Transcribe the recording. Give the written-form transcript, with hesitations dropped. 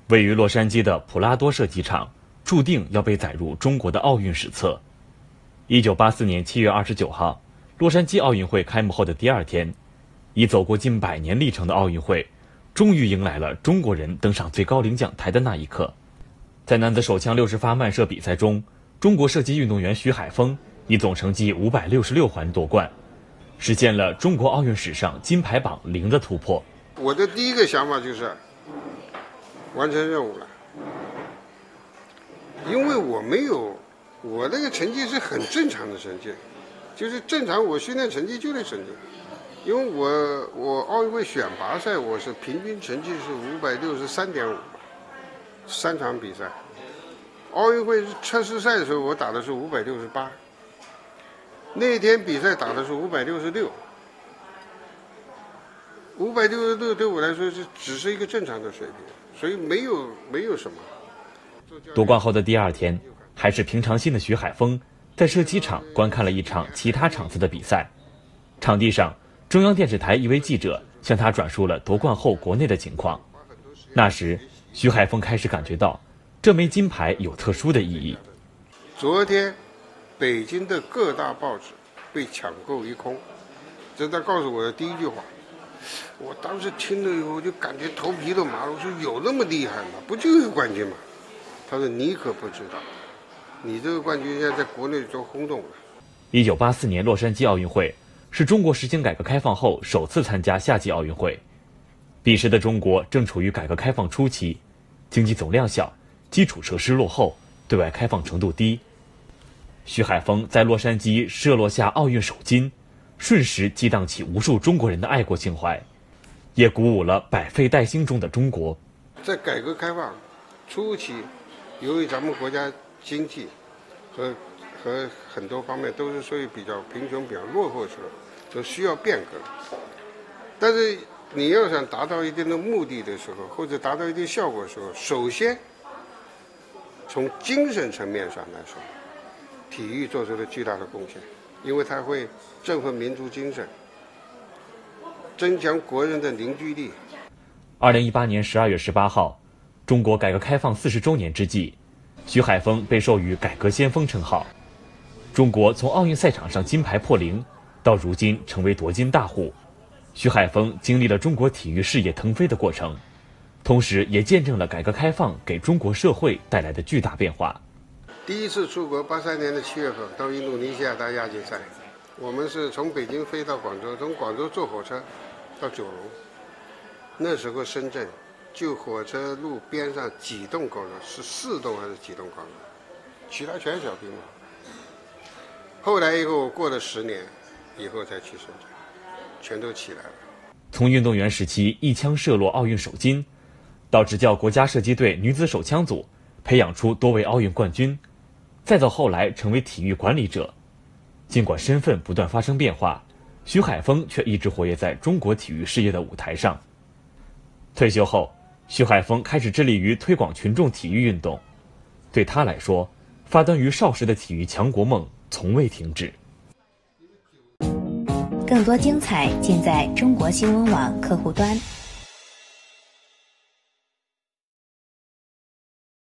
位于洛杉矶的普拉多射击场注定要被载入中国的奥运史册。1984年7月29号，洛杉矶奥运会开幕后的第二天，已走过近100年历程的奥运会，终于迎来了中国人登上最高领奖台的那一刻。在男子手枪60发慢射比赛中，中国射击运动员徐海峰以总成绩566环夺冠，实现了中国奥运史上金牌榜0的突破。 我的第一个想法就是完成任务了，因为我那个成绩是很正常的成绩，就是正常我训练成绩就那成绩。因为我奥运会选拔赛我是平均成绩是563.5， 3场比赛。奥运会测试赛的时候我打的是568，那天比赛打的是566。566对我来说只是一个正常的水平，所以没有什么。 夺冠后的第二天，还是平常心的徐海峰在射击场观看了一场其他场次的比赛。场地上，中央电视台一位记者向他转述了夺冠后国内的情况。那时，徐海峰开始感觉到这枚金牌有特殊的意义。 昨天，北京的各大报纸被抢购一空，这是他告诉我的第一句话。我当时听了以后就感觉头皮都麻了，我说有那么厉害吗？不就是冠军吗？他说你可不知道，你这个冠军现在在国内都轰动了。 1984年洛杉矶奥运会是中国实行改革开放后首次参加夏季奥运会。彼时的中国正处于改革开放初期，经济总量小，基础设施落后，对外开放程度低。徐海峰在洛杉矶射落下奥运首金，瞬时激荡起无数中国人的爱国情怀，也鼓舞了百废待兴中的中国。 在改革开放初期，由于咱们国家经济和很多方面都是属于比较贫穷、比较落后的时候，都需要变革。但是你要想达到一定的目的的时候，或者达到一定效果的时候，首先从精神层面上来说，体育做出了巨大的贡献，因为它会振奋民族精神，增强国人的凝聚力。 2018年12月18号，中国改革开放40周年之际，徐海峰被授予改革先锋称号。中国从奥运赛场上金牌破0，到如今成为夺金大户，徐海峰经历了中国体育事业腾飞的过程，同时也见证了改革开放给中国社会带来的巨大变化。 第一次出国，83年的7月份到印度尼西亚打亚锦赛，我们是从北京飞到广州，从广州坐火车到九龙。那时候深圳就火车路边上几栋高楼，是4栋还是几栋高楼，其他全是小平房。后来以后我过了10年以后才去深圳，全都起来了。 从运动员时期一枪射落奥运首金，到执教国家射击队女子手枪组，培养出多位奥运冠军，再到后来成为体育管理者。尽管身份不断发生变化，徐海峰却一直活跃在中国体育事业的舞台上。退休后，徐海峰开始致力于推广群众体育运动。对他来说，发端于少时的体育强国梦从未停止。 更多精彩尽在中国新闻网客户端。